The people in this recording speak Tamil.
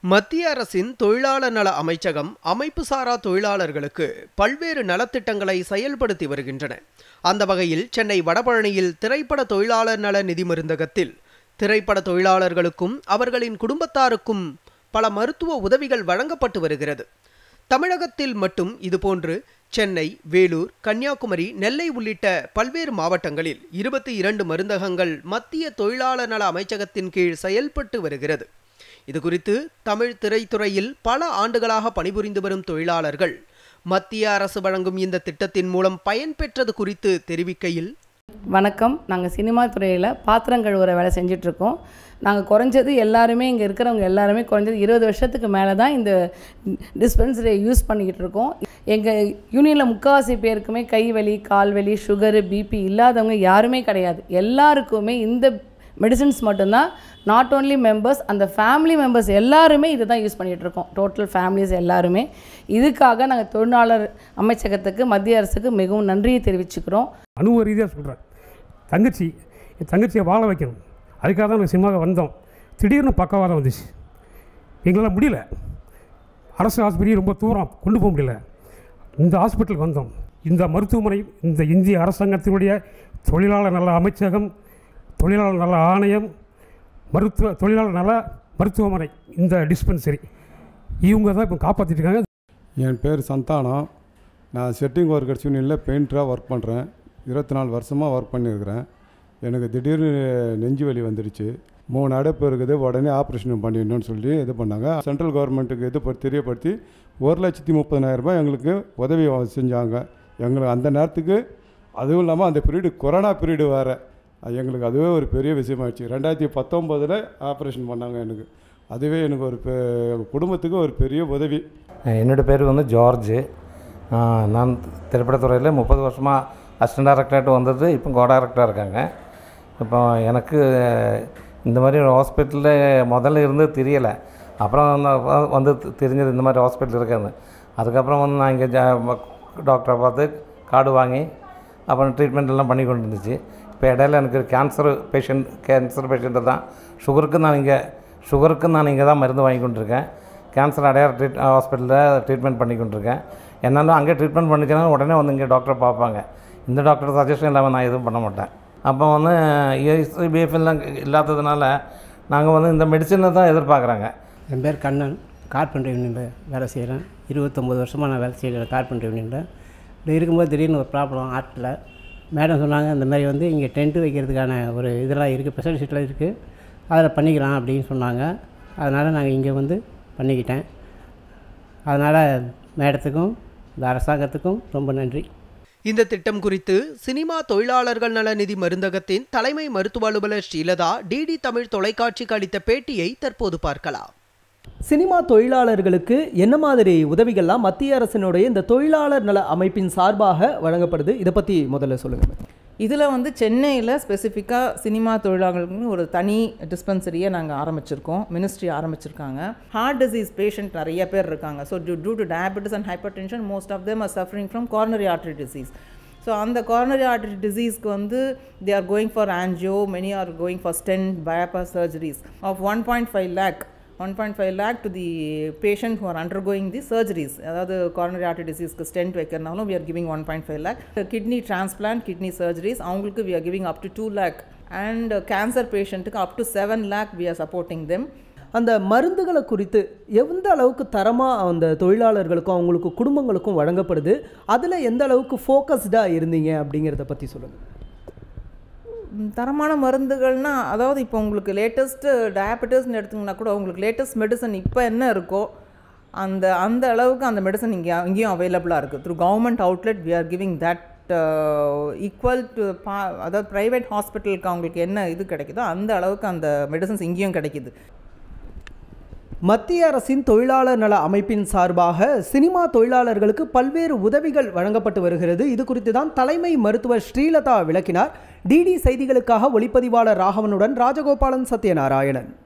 மத்திய அரசின் தொழிலாளர் நல அமைச்சகம் அமைப்புசாரா தொழிலாளர்களுக்கு பல்வேறு நலத்திட்டங்களை செயல்படுத்தி வருகின்றன. அந்த வகையில் சென்னை வடபழனியில் திரைப்பட தொழிலாளர் நல நிதி மருந்தகத்தில் திரைப்பட தொழிலாளர்களுக்கும் அவர்களின் குடும்பத்தாருக்கும் பல மருத்துவ உதவிகள் வழங்கப்பட்டு வருகிறது. தமிழகத்தில் மட்டும் இதுபோன்று சென்னை, வேலூர், கன்னியாகுமரி, நெல்லை உள்ளிட்ட பல்வேறு மாவட்டங்களில் 22 மருந்தகங்கள் மத்திய தொழிலாளர் நல அமைச்சகத்தின் கீழ் செயல்பட்டு வருகிறது. இதுகுறித்து தமிழ் திரைத்துறையில் பல ஆண்டுகளாக பணிபுரிந்து வரும் தொழிலாளர்கள் மத்திய அரசு வழங்கும் இந்த திட்டத்தின் மூலம் பயன்பெற்றது குறித்து தெரிவிக்கையில், வணக்கம், நாங்கள் சினிமா துறையில் பாத்திரம் கழுவுற வேலை செஞ்சிட்ருக்கோம். நாங்கள் குறைஞ்சது எல்லாருமே இங்கே இருக்கிறவங்க எல்லாருமே குறைஞ்சது 20 வருஷத்துக்கு மேலே தான் இந்த டிஸ்பென்சரியை யூஸ் பண்ணிக்கிட்டு இருக்கோம். எங்கள் யூனியனில் முக்கால்வாசி பேருக்குமே கை வலி, கால் வலி, சுகரு, பிபி இல்லாதவங்க யாருமே கிடையாது. எல்லாருக்குமே இந்த மெடிசின்ஸ் மட்டும்தான். நாட் ஓன்லி மெம்பர்ஸ், அந்த ஃபேமிலி மெம்பர்ஸ் எல்லாருமே இதை தான் யூஸ் பண்ணிகிட்ருக்கோம். டோட்டல் ஃபேமிலிஸ் எல்லாருமே. இதுக்காக நாங்கள் தொழிலாளர் அமைச்சகத்துக்கு, மத்திய அரசுக்கு மிகவும் நன்றியை தெரிவிச்சுக்கிறோம். அனுபவ ரீதியாக சொல்கிறேன். என் தங்கச்சியை வாழ வைக்கணும், அதுக்காக தான் நாங்கள் சினிமாவை வந்தோம். திடீர்னு பக்கவாதம் வந்துச்சு, எங்களால் முடியல. அரசு ஆஸ்பத்திரி ரொம்ப தூரம் கொண்டு போக முடியல. இந்த ஹாஸ்பிட்டலுக்கு வந்தோம். இந்த மருத்துவமனை, இந்த இந்திய அரசாங்கத்தினுடைய தொழிலாளர் நல அமைச்சகம், தொழிலாளர் நல ஆணையம், தொழிலாளர் நல மருத்துவமனை, இந்த டிஸ்பென்சரி இவங்க தான் இப்போ காப்பாற்றிட்டு இருக்காங்க. என் பேர் சந்தானம். நான் செட்டிங் ஒர்க்கர்ஸ் யூனியனில் பெயிண்டராக ஒர்க் பண்ணுறேன். 24 வருஷமாக ஒர்க் பண்ணியிருக்கிறேன். எனக்கு திடீர்னு நெஞ்சு வலி வந்துடுச்சு. 3 அடைப்பு இருக்குது, உடனே ஆப்ரேஷன் பண்ணிடணும்னு சொல்லி இது பண்ணாங்க. சென்ட்ரல் கவர்மெண்ட்டுக்கு இது தெரியப்படுத்தி 1,30,000 ரூபாய் எங்களுக்கு உதவி செஞ்சாங்க. எங்களுக்கு அந்த நேரத்துக்கு, அதுவும் இல்லாமல் அந்த பீரியடு கொரோனா பீரியடு வேறு, எங்களுக்கு அதுவே ஒரு பெரிய விஷயமாகிடுச்சு. 2019 ஆப்ரேஷன் பண்ணாங்க எனக்கு. அதுவே எனக்கு எங்கள் குடும்பத்துக்கு ஒரு பெரிய உதவி. என்னோடய பேர் ஜார்ஜு. நான் திரைப்படத்துறையில் 30 வருஷமாக அசிஸ்டன்ட் டைரக்டராக வந்தது. இப்போ கோ டைரக்டராக இருக்காங்க. இப்போ எனக்கு இந்த மாதிரி ஒரு ஹாஸ்பிட்டலில் முதல்ல இருந்து தெரியலை. அப்புறம் வந்து தெரிஞ்சது இந்த மாதிரி ஹாஸ்பிட்டல் இருக்குன்னு. அதுக்கப்புறம் நான் இங்கே டாக்டரை பார்த்து கார்டு வாங்கி அப்புறம் ட்ரீட்மெண்ட் எல்லாம் பண்ணி கொண்டு இருந்துச்சு. இப்போ இடையில எனக்கு கேன்சர் பேஷண்ட்டு தான். சுகருக்கு நான் இங்கே தான் மருந்து வாங்கி கொண்டிருக்கேன். கேன்சர் அடையார் ஹாஸ்பிட்டலில் ட்ரீட்மெண்ட் பண்ணி கொண்டிருக்கேன். என்னாலும் அங்கே ட்ரீட்மெண்ட் பண்ணிக்கணும், உடனே இங்கே டாக்டரை பார்ப்பாங்க. இந்த டாக்டர் சஜஷன் இல்லாமல் நான் எதுவும் பண்ண மாட்டேன். அப்போ பிஎஃப்எல்லாம் இல்லாததுனால நாங்கள் இந்த மெடிசனை தான் எதிர்பார்க்குறாங்க. என் பேர் கண்ணன். கார்பெண்டர் யூனியனில் வேலை செய்கிறேன். 29 வருஷமாக நான் வேலை செய்கிறேன் கார்பெண்டர் யூனியனில். இப்படி இருக்கும்போது திடீர்னு ஒரு ப்ராப்ளம் ஆர்ட்டில். மேடம் சொன்னாங்க, இந்த மாதிரி இங்கே டென்ட்டு வைக்கிறதுக்கான ஒரு இதெல்லாம் இருக்குது, ஃபெசிலிட்டிலாம் இருக்குது, அதில் பண்ணிக்கலாம் அப்படின்னு சொன்னாங்க. அதனால் நாங்கள் இங்கே பண்ணிக்கிட்டேன். அதனால் மேடத்துக்கும் இந்த அரசாங்கத்துக்கும் ரொம்ப நன்றி. இந்த திட்டம் குறித்து சினிமா தொழிலாளர்கள் நல நிதி மருந்தகத்தின் தலைமை மருத்துவ அலுவலர் ஸ்ரீலதா டிடி தமிழ் தொலைக்காட்சிக்கு அளித்த பேட்டியை தற்போது பார்க்கலாம். சினிமா தொழிலாளர்களுக்கு என்ன மாதிரி உதவிகள்லாம் மத்திய அரசினுடைய இந்த தொழிலாளர் நல அமைப்பின் சார்பாக வழங்கப்படுது? இதை பற்றி முதல்ல சொல்லுங்கள். இதில் சென்னையில் ஸ்பெசிஃபிக்காக சினிமா தொழிலாளர்களுக்கு ஒரு தனி டிஸ்பென்சரியை நாங்கள் ஆரம்பிச்சிருக்கோம். மினிஸ்ட்ரி ஆரம்பிச்சிருக்காங்க. ஹார்ட் டிசீஸ் பேஷண்ட் நிறைய பேர் இருக்காங்க. So due to diabetes and hypertension most of them are suffering from coronary artery disease. So அந்த கார்னரி ஆர்டரி டிசீஸ்க்கு they are going for angio, many are going for stent, bypass surgeries of 1.5 lakh to the patient who are undergoing the surgeries. அதாவது coronary artery diseaseக்கு ஸ்டென்ட் வைக்கிறனாலும் we are giving 1.5 lakh. Kidney transplant, kidney surgeries அவங்களுக்கு we are giving up to 2 lakh. And cancer patientக்கு up to 7 lakh we are supporting them. அந்த மருந்துகளை குறித்து எந்த அளவுக்கு தரமாக அந்த தொழிலாளர்களுக்கும் அவங்களுக்கு குடும்பங்களுக்கும் வழங்கப்படுது, அதில் எந்த அளவுக்கு ஃபோக்கஸ்டாக இருந்தீங்க அப்படிங்கிறத பற்றி சொல்லுங்கள். தரமான மருந்துகள்னால், அதாவது இப்போ உங்களுக்கு லேட்டஸ்ட்டு டயபெட்டிஸ்ன்னு எடுத்திங்கன்னா கூட உங்களுக்கு லேட்டஸ்ட் மெடிசன் இப்போ என்ன இருக்கோ அந்த அளவுக்கு அந்த மெடிசன் இங்கேயும் அவைலபிளாக இருக்குது. Through government outlet we are giving that equal to அதாவது ப்ரைவேட் ஹாஸ்பிட்டலுக்கு அவங்களுக்கு என்ன இது கிடைக்குதோ அந்த அளவுக்கு அந்த மெடிசன்ஸ் இங்கேயும் கிடைக்கிது. மத்திய அரசின் தொழிலாளர் நல அமைப்பின் சார்பாக சினிமா தொழிலாளர்களுக்கு பல்வேறு உதவிகள் வழங்கப்பட்டு வருகிறது. இது குறித்து தான் தலைமை மருத்துவர் ஸ்ரீலதா விளக்கினார். டிடி செய்திகளுக்காக ஒளிப்பதிவாளர் ராகவனுடன் ராஜகோபாலன், சத்யநாராயணன்.